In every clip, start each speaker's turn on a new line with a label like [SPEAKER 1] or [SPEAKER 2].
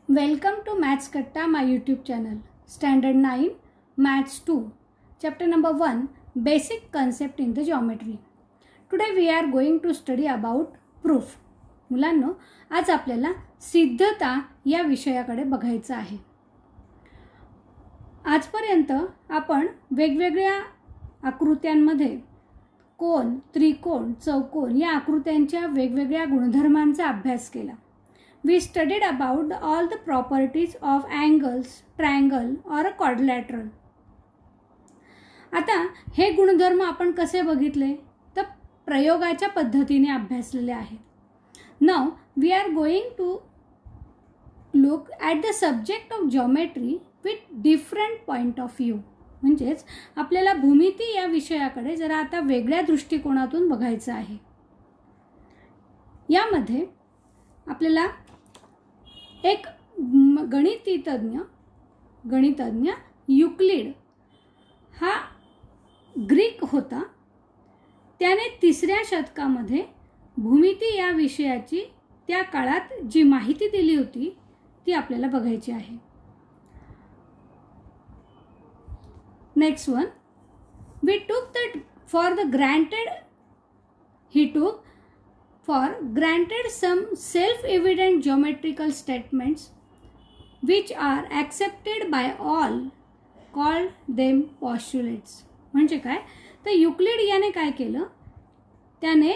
[SPEAKER 1] Welcome to Maths Katta, my YouTube channel. Standard 9, Maths 2, Chapter number 1, Basic Concept in the Geometry. Today we are going to study about proof. मुलांनो, आज आपल्याला सिद्धता या विषयाकडे बघायचं आहे. आजपर्यंत आपण वेगवेगळ्या आकृत्यांमध्ये कोन, त्रिकोण, चौकोन या आकृत्यांच्या वेगवेगळ्या गुणधर्मांचा अभ्यास केला. We studied about all the properties of angles, triangle or a quadrilateral. आता हे गुणधर्म आपण कसे बघितले तर प्रयोगाच्या पद्धतीने अभ्यासलेले आहेत. Now we are going to look at the subject of geometry with different point of view. म्हणजेच आपल्याला भूमिती या विषयाकडे जरा आता वेगळ्या दृष्टिकोनातून बघायचं आहे. यामध्ये आपल्याला एक गणितज्ञ युक्लिड हा ग्रीक होता. त्याने 3ऱ्या शतकामध्ये भूमिती या विषयाची त्या काळात जी माहिती दिली होती ती आपल्याला बघायची आहे. Next one, we took for granted some self-evident geometrical statements which are accepted by all, called them postulates. म्हणजे काय तर युक्लिड याने काय केलं, त्याने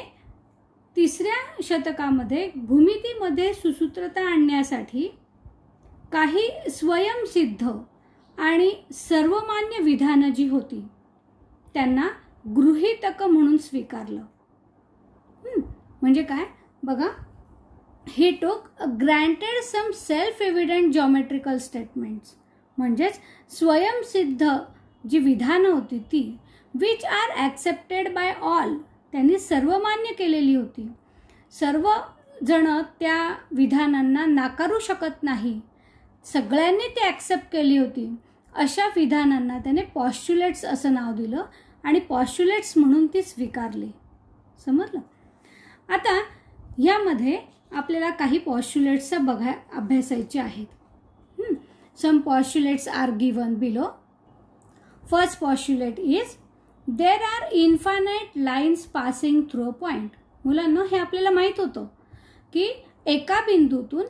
[SPEAKER 1] 3ऱ्या शतकामध्ये भूमितीमध्ये सुसूत्रता आणण्यासाठी काही स्वयंसिद्ध आणि सर्वमान्य विधानं जी होती त्यांना गृहीतक म्हणून स्वीकारलं. म्हणजे काय बघा, he took granted some self-evident geometrical statements म्हणजेच स्वयंसिद्ध जी विधानं होती ती which are accepted by all, त्यांनी सर्वमान्य केलेली होती. सर्व जण त्या विधानांना नाकारू शकत नाही, सगळ्यांनी ते ॲक्सेप्ट केली होती. अशा विधानांना त्याने पॉस्च्युलेट्स असं नाव दिलं आणि पॉस्च्युलेट्स म्हणून ती स्वीकारली. समजलं. आता यामध्ये आपल्याला काही पॉस्च्युलेट्स अभ्यासायचे आहेत. Some postulates are given below. First postulate is there are infinite lines passing through a point. मुलांना हे आपल्याला माहीत होतं की एका बिंदूतून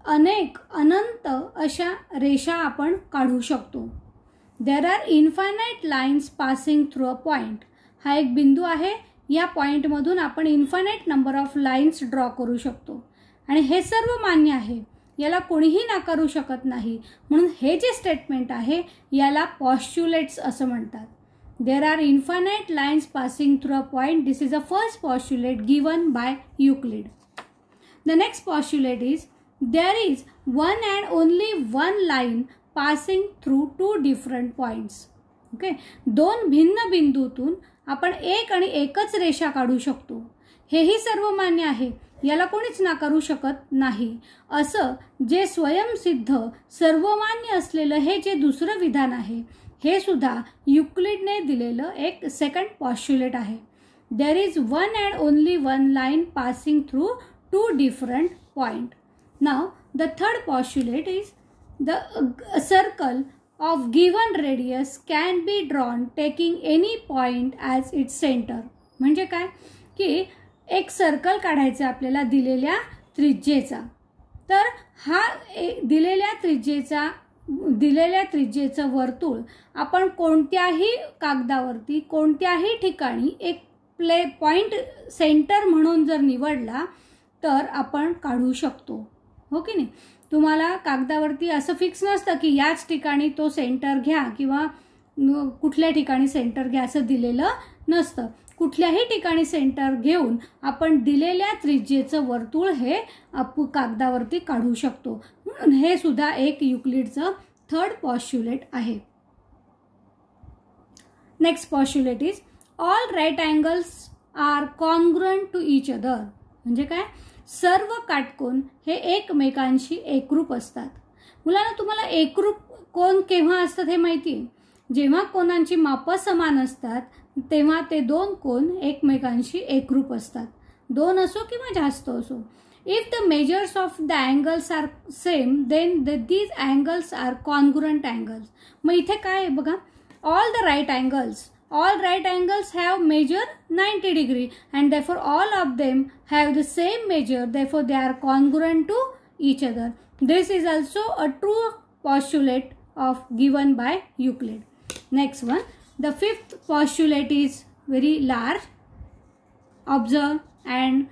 [SPEAKER 1] अनंत अशा रेषा आपण काढू शकतो. There are infinite lines passing through a point. हा एक बिंदू आहे, या पॉइंटमधून आपण infinite number of lines draw करू शकतो आणि हे सर्व मान्य आहे, याला कोणीही नाकारू शकत नाही. म्हणून हे जे स्टेटमेंट आहे याला पॉस्च्युलेट्स असं म्हणतात. There are infinite lines passing through a point. This is a first postulate given by Euclid. The next postulate is there is one and only one line passing through 2 different points. Okay, 2 भिन्न बिंदूतून आपण एक आणि एकच रेषा काढू शकतो. हेही सर्व मान्य आहे, याला कोणीच नाकारू शकत नाही. असं जे स्वयंसिद्ध सर्वमान्य असलेलं हे जे दुसरं विधान आहे हे सुद्धा युक्लिडने दिलेलं एक सेकंड पॉस्च्युलेट आहे. There is one and only one line passing through 2 different point. Now the third postulate is the circle of given radius can be drawn taking any point as its center. म्हणजे काय की एक circle काढायचं आपल्याला दिलेल्या त्रिज्येचा. तर हा दिलेल्या त्रिज्येचं वर्तुळ आपण कोणत्याही कागदावरती कोणत्याही ठिकाणी एक पॉइंट सेंटर म्हणून जर निवडला तर आपण काढू शकतो. हो की नाही. तुम्हाला कागदावरती असं फिक्स नसतं की याच ठिकाणी तो सेंटर घ्या किंवा कुठल्या ठिकाणी सेंटर घ्या असं दिलेलं नसतं. कुठल्याही ठिकाणी सेंटर घेऊन आपण दिलेल्या त्रिज्येचं वर्तुळ हे कागदावरती काढू शकतो. म्हणून हे सुद्धा एक युक्लिडचं थर्ड पॉस्च्युलेट आहे. Next postulate is all right angles are congruent to each other. म्हणजे काय, सर्व काटकोन हे एकमेकांशी एकरूप असतात. मुलांना तुम्हाला एकरूप कोन केव्हा असतात हे माहिती आहे? जेव्हा कोनांची मापं समान असतात तेव्हा ते 2 कोन एकमेकांशी एकरूप असतात. 2 असो किंवा जास्त असो. If the measures of the angles are same, then these angles are congruent angles. मग इथे काय आहे बघा, all right angles have measure 90 degree and therefore all of them have the same measure, therefore they are congruent to each other. This is also a true postulate of given by Euclid. Next one, the fifth postulate is very large. Observe and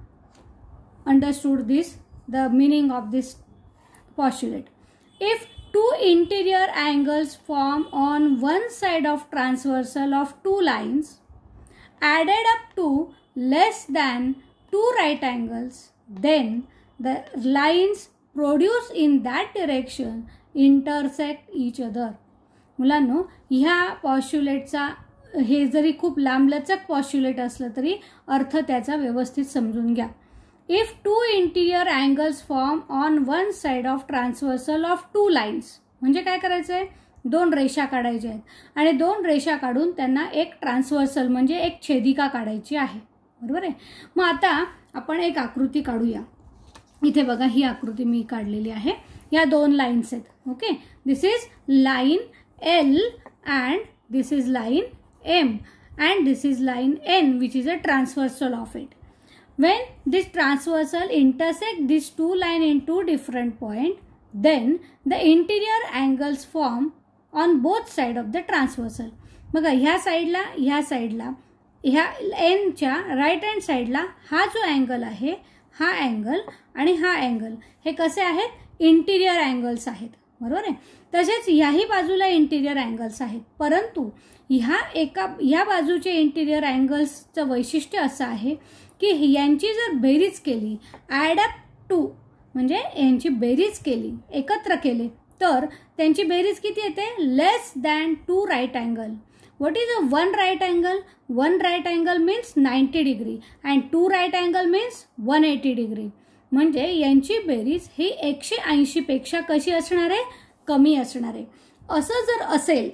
[SPEAKER 1] understood this, the meaning of this postulate. If two interior angles form on one side of transversal of two lines added up to less than two right angles, then the lines produced in that direction intersect each other. मुलांनो, ह्या पॉस्ट्युलेटचा हे जरी खूप लांबलचक पॉस्ट्युलेट असलं तरी अर्थ त्याचा व्यवस्थित समजून घ्या. If two interior angles form on one side of transversal of two lines, म्हणजे काय करायचं आहे, दोन रेषा काढायच्या आहेत आणि दोन रेषा काढून त्यांना एक ट्रान्सव्हर्सल म्हणजे एक छेदिका काढायची आहे. बरोबर आहे. मग आता आपण एक आकृती काढूया. इथे बघा, ही आकृती मी काढलेली आहे. या दोन लाईन्स आहेत. Okay, this is line L and this is line M and this is line N, which is a transversal of it. When this transversal intersect these two lines in two different points, then the interior angles form on both sides of the transversal. बघा, ह्या साईडला ह्या N च्या right hand साईडला हा जो angle आहे, हा अँगल आणि हा अँगल हे कसे आहेत, इंटिरियर अँगल्स आहेत. बरोबर आहे. तसेच ह्याही बाजूला इंटिरियर अँगल्स आहेत, परंतु ह्या बाजूचे इंटिरियर अँगल्सचं वैशिष्ट्य असं आहे की यांची जर बेरीज केली, ॲड अप टू म्हणजे यांची बेरीज केली, एकत्र केले, तर त्यांची बेरीज किती येते, less than two right angle. What is a one right angle? One right angle means 90 degree and two right angle means 180 degree. म्हणजे यांची बेरीज ही 180 पेक्षा कशी असणार आहे, कमी असणार आहे. असं जर असेल,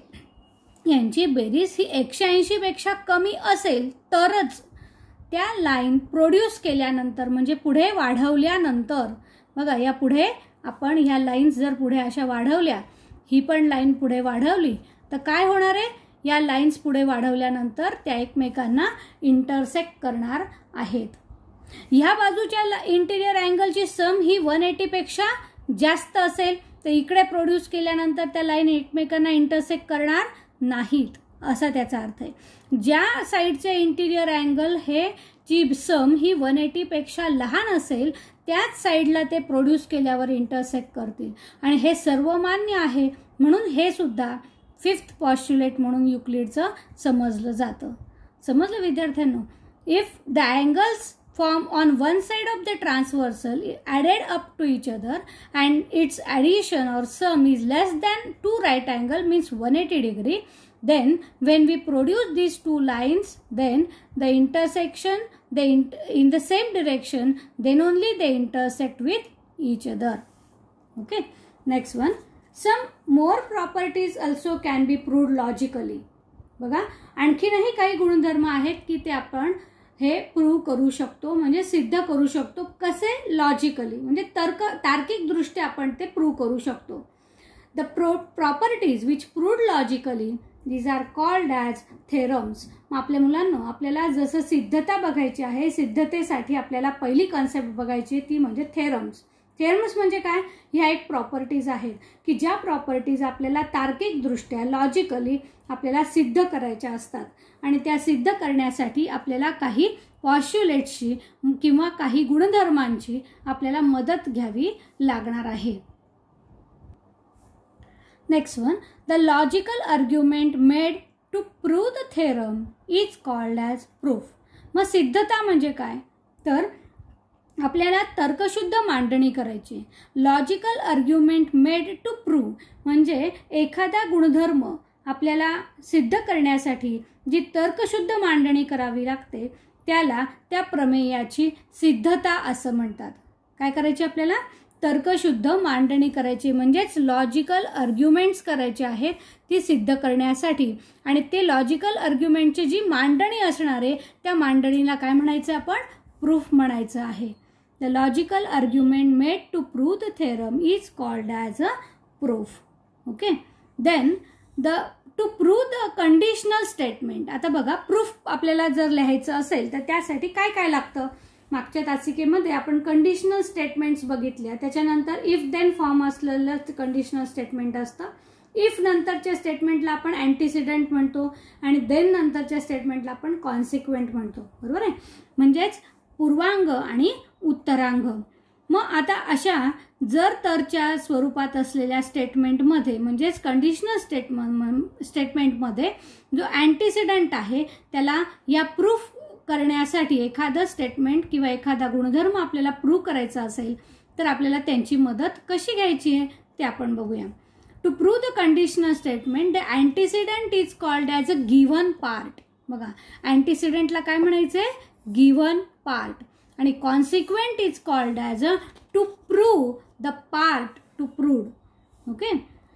[SPEAKER 1] यांची बेरीज ही 180 पेक्षा कमी असेल तरच त्या लाईन प्रोड्यूस केल्यानंतर म्हणजे पुढे वाढवल्यानंतर, बघा या पुढे आपण ह्या लाईन्स जर पुढे अशा वाढवल्या, ही पण लाईन पुढे वाढवली, तर काय होणार आहे, या लाईन्स पुढे वाढवल्यानंतर त्या एकमेकांना इंटरसेक्ट करणार आहेत. ह्या बाजूच्या इंटिरियर अँगलची सम ही 180 पेक्षा जास्त असेल तर इकडे प्रोड्यूस केल्यानंतर त्या लाईन एकमेकांना इंटरसेक्ट करणार नाहीत, असा त्याचा अर्थ आहे. ज्या साईडचे इंटिरियर अँगल हे ची सम ही 180 पेक्षा लहान असेल त्याच साईडला ते प्रोड्यूस केल्यावर इंटरसेक्ट करतील आणि हे सर्वमान्य आहे. म्हणून हे सुद्धा फिफ्थ पॉस्ट्युलेट म्हणून युक्लिडचं समजलं जातं. समजलं विद्यार्थ्यांनो? If the angles form on one side of the transversal added up to each other and its addition or sum is less than two right angle means 180 degree, then when we produce these two lines, then the intersection in the same direction, then only they intersect with each other. Okay, next one, some more properties also can be proved logically. बघा, आणखीनही काही गुणधर्म आहेत की ते आपण हे prove करू शकतो, म्हणजे सिद्ध करू शकतो. कसे? लॉजिकली, म्हणजे तार्किक दृष्ट्या आपण ते प्रूव्ह करू शकतो. The properties which proved logically, these are called as theorems. मग आपल्या मुलांना आपल्याला जसं सिद्धता बघायची आहे, सिद्धतेसाठी आपल्याला पहिली कॉन्सेप्ट बघायची ती म्हणजे थेरम्स. थेरम्स म्हणजे काय? ह्या एक प्रॉपर्टीज आहेत की ज्या प्रॉपर्टीज आपल्याला तार्किकदृष्ट्या लॉजिकली आपल्याला सिद्ध करायच्या असतात आणि त्या सिद्ध करण्यासाठी आपल्याला काही पॉस्ट्युलेट्सची किंवा काही गुणधर्मांची आपल्याला मदत घ्यावी लागणार आहे. Next one, the logical argument made to prove the theorem is called as proof. मग सिद्धता म्हणजे काय? तर आपल्याला तर्कशुद्ध मांडणी करायची. Logical argument made to prove म्हणजे एखादा गुणधर्म आपल्याला सिद्ध करण्यासाठी जी तर्कशुद्ध मांडणी करावी लागते त्याला त्या प्रमेयाची सिद्धता असं म्हणतात. काय करायची? आपल्याला तर्कशुद्ध मांडणी करायची, म्हणजेच लॉजिकल आर्ग्युमेंट्स करायचे आहेत ती सिद्ध करण्यासाठी. आणि ते लॉजिकल आर्ग्युमेंटची जी मांडणी असणार आहे त्या मांडणीला काय म्हणायचं? आपण प्रूफ म्हणायचं आहे. the logical argument made to prove the theorem is called as a proof. Okay, then to prove the conditional statement. आता बघा, प्रूफ आपल्याला जर लिहायचं असेल तर त्यासाठी काय काय लागतं. मागच्या तासिकेमध्ये आपण कंडिशनल स्टेटमेंट्स बघितल्या, त्याच्यानंतर इफ देन फॉर्म असलेलं कंडिशनल स्टेटमेंट असतं. इफ नंतरच्या स्टेटमेंटला आपण अँटीसिडंट म्हणतो आणि देन नंतरच्या स्टेटमेंटला आपण कॉन्सिक्वेंट म्हणतो, बरोबर आहे. म्हणजेच पूर्वांग आणि उत्तरांग. मग आता अशा जर तरच्या स्वरूपात असलेल्या स्टेटमेंटमध्ये म्हणजेच कंडिशनल स्टेटमेंटमध्ये जो अँटीसिडंट आहे त्याला या प्रूफ करण्यासाठी एखादं स्टेटमेंट किंवा एखादा गुणधर्म आपल्याला प्रूव्ह करायचा असेल तर आपल्याला त्यांची मदत कशी घ्यायची आहे ते आपण बघूया. To prove the conditional statement the antecedent is called as a given part. बघा, अँटीसिडंटला काय म्हणायचंय, गिव्हन पार्ट. आणि consequent is called as a to prove the part to proved. Okay,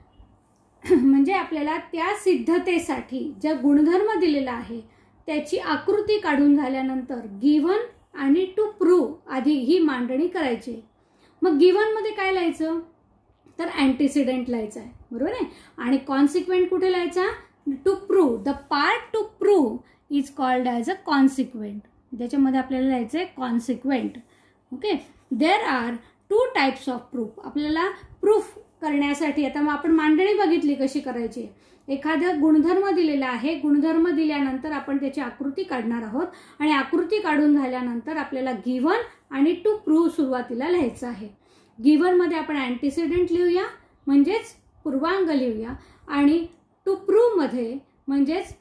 [SPEAKER 1] म्हणजे आपल्याला त्या सिद्धतेसाठी ज्या गुणधर्म दिलेला आहे त्याची आकृती काढून झाल्यानंतर गिव्हन आणि टू प्रूव्ह आधी ही मांडणी करायची. मग गिव्हनमध्ये काय लिहायचं तर अँटीसिडंट लिहायचं आहे, बरोबर आहे. आणि कॉन्सिक्वेंट कुठे लिहायचा, to prove the part to prove is called as a consequent. त्याच्यामध्ये आपल्याला लिहायचं आहे consequent. Okay, there are 2 types of proof. आपल्याला प्रूफ करण्यासाठी आता मग आपण मांडणी बघितली कशी करायची. एखादा गुणधर्म दिलेला आहे, गुणधर्म दिल्यानंतर आपण त्याची आकृती काढणार आहोत आणि आकृती काढून झाल्यानंतर आपल्याला गिव्हन आणि टू प्रूव्ह सुरुवातीला लिहायचं आहे. गिव्हनमध्ये आपण अँटीसिडंट लिहूया म्हणजेच पूर्वांग लिहूया आणि टू प्रूव्हमध्ये म्हणजेच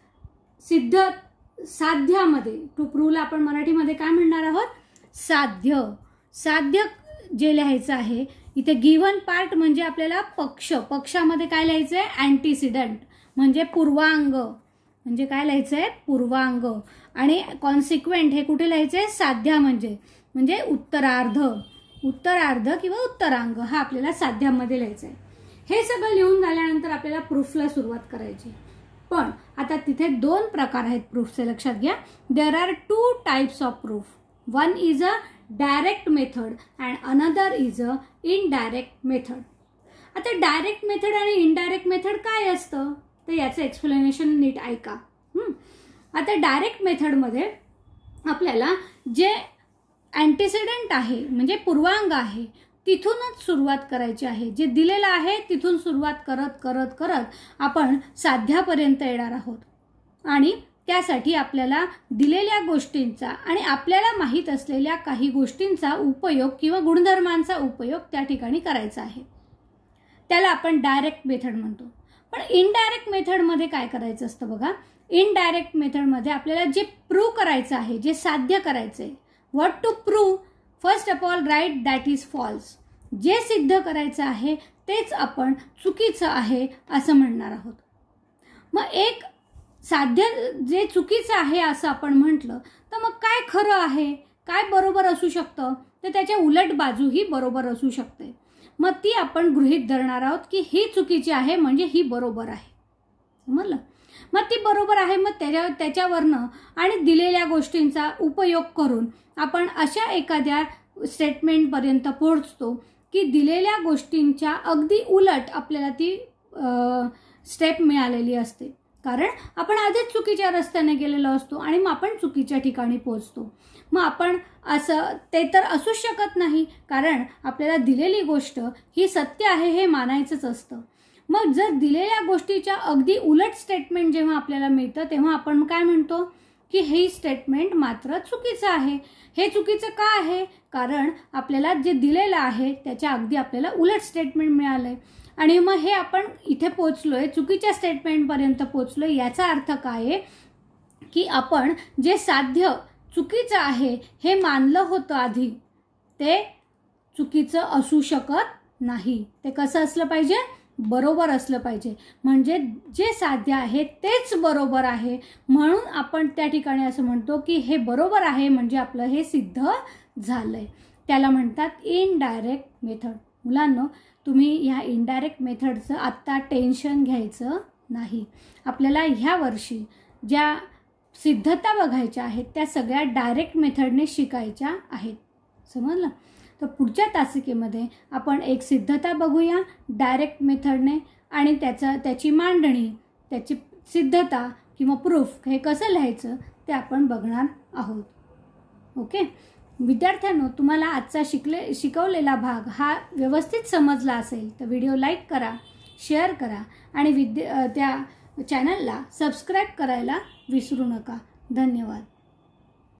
[SPEAKER 1] साध्यामध्ये, टू प्रूव्हला आपण मराठीमध्ये काय म्हणणार आहोत, साध्य. साध्य जे लिहायचं आहे इथे गिव्हन पार्ट म्हणजे आपल्याला पक्ष, पक्षामध्ये काय लिहायचं आहे, अँटीसिडंट म्हणजे पूर्वांग, म्हणजे काय लिहायचं आहे, पूर्वांग. आणि कॉन्सिक्वेंट हे कुठे लिहायचं आहे, साध्या म्हणजे उत्तरार्ध, उत्तरार्ध किंवा उत्तरांग हा आपल्याला साध्यामध्ये लिहायचं आहे. हे सगळं लिहून झाल्यानंतर आपल्याला प्रूफला सुरुवात करायची. पण आता तिथे 2 प्रकार आहेत प्रूफचे, लक्षात घ्या. There are 2 types of proof. One is a direct method and another is a indirect method. आता डायरेक्ट मेथड आणि इनडायरेक्ट मेथड काय असतं तर याचं एक्सप्लेनेशन नीट ऐका. आता डायरेक्ट मेथडमध्ये आपल्याला जे अँटीसिडंट आहे म्हणजे पूर्वांग आहे तिथूनच सुरुवात करायची आहे. जे दिलेलं आहे तिथून सुरुवात करत करत करत आपण साध्यापर्यंत येणार आहोत. आणि त्यासाठी आपल्याला दिलेल्या गोष्टींचा आणि आपल्याला माहीत असलेल्या काही गोष्टींचा उपयोग किंवा गुणधर्मांचा उपयोग त्या ठिकाणी करायचा आहे. त्याला आपण डायरेक्ट मेथड म्हणतो. पण इनडायरेक्ट मेथडमध्ये काय करायचं असतं बघा. इनडायरेक्ट मेथडमध्ये आपल्याला जे प्रूव्ह करायचं आहे, जे साध्य करायचं आहे, what to prove, first of all right that is false. जे सिद्ध करायचं आहे तेच आपण चुकीचं आहे असं म्हणणार आहोत. मग एक साध्य जे चुकीचं आहे असं आपण म्हटलं तर मग काय खरं आहे, काय बरोबर असू शकतं तर त्याच्या उलट बाजूही बरोबर असू शकते. मग ती आपण गृहीत धरणार आहोत की ही चुकीची आहे म्हणजे ही बरोबर आहे. समजलं. मग ती बरोबर आहे. मग त्याच्यावरनं आणि दिलेल्या गोष्टींचा उपयोग करून आपण अशा एखाद्या स्टेटमेंटपर्यंत पोहोचतो की दिलेल्या गोष्टींच्या अगदी उलट आपल्याला ती स्टेप मिळालेली असते. कारण आपण आधीच चुकीच्या रस्त्याने गेलेलो असतो आणि मग आपण चुकीच्या ठिकाणी पोहोचतो. मग आपण असं ते तर असूच शकत नाही, कारण आपल्याला दिलेली गोष्ट ही सत्य आहे हे मानायचंच असतं. मग जर दिलेल्या गोष्टीच्या अगदी उलट स्टेटमेंट जेव्हा आपल्याला मिळतं तेव्हा आपण काय म्हणतो की हे स्टेटमेंट मात्र चुकीचं आहे. हे चुकीचं का आहे, कारण आपल्याला जे दिलेलं आहे त्याच्या अगदी आपल्याला उलट स्टेटमेंट मिळालंय आणि मग हे आपण इथे पोहोचलोय, चुकीच्या स्टेटमेंटपर्यंत पोहोचलोय. याचा अर्थ काय आहे की आपण जे साध्य चुकीचं आहे हे मानलं होतं आधी ते चुकीचं असू शकत नाही. ते कसं असलं पाहिजे, बरोबर असलं पाहिजे. म्हणजे जे साध्य आहे तेच बरोबर आहे. म्हणून आपण त्या ठिकाणी असं म्हणतो की हे बरोबर आहे म्हणजे आपलं हे सिद्ध झालंय. त्याला म्हणतात इनडायरेक्ट मेथड. मुलांनो, तुम्ही ह्या इनडायरेक्ट मेथडचं आत्ता टेन्शन घ्यायचं नाही. आपल्याला ह्या वर्षी ज्या सिद्धता बघायच्या आहेत त्या सगळ्या डायरेक्ट मेथडने शिकायच्या आहेत. समजलं? तर पुढच्या तासिकेमध्ये आपण एक सिद्धता बघूया डायरेक्ट मेथडने आणि त्याची मांडणी, त्याची सिद्धता किंवा प्रूफ हे कसं लिहायचं ते आपण बघणार आहोत. ओके विद्यार्थ्यांनो, तुम्हाला आजचा शिकवलेला भाग हा व्यवस्थित समजला असेल तर व्हिडिओ लाईक करा, शेअर करा आणि त्या चॅनलला सबस्क्राईब करायला विसरू नका. धन्यवाद.